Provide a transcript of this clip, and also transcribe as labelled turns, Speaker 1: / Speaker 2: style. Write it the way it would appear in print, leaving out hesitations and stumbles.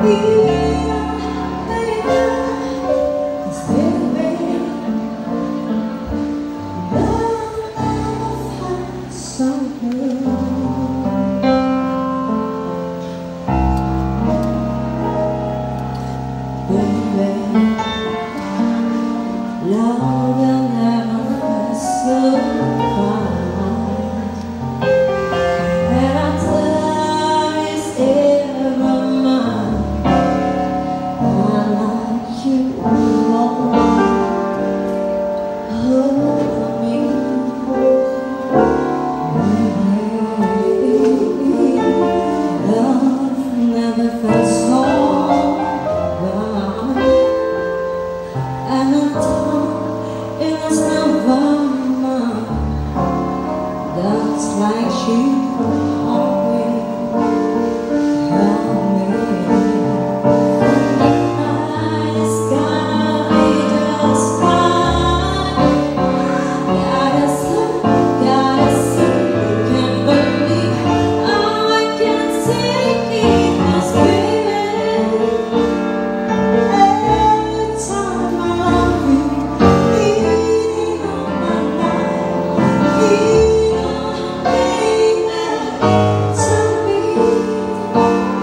Speaker 1: Love will never survive, and until it's ever mine, I like you more. Hold me, love never felt so right, and until it's never mine, that's like she always held me. It's gonna be just fine. Gotta see, can't believe I can see this baby. Every time I love you, leading on my life, leading on, baby, tell me.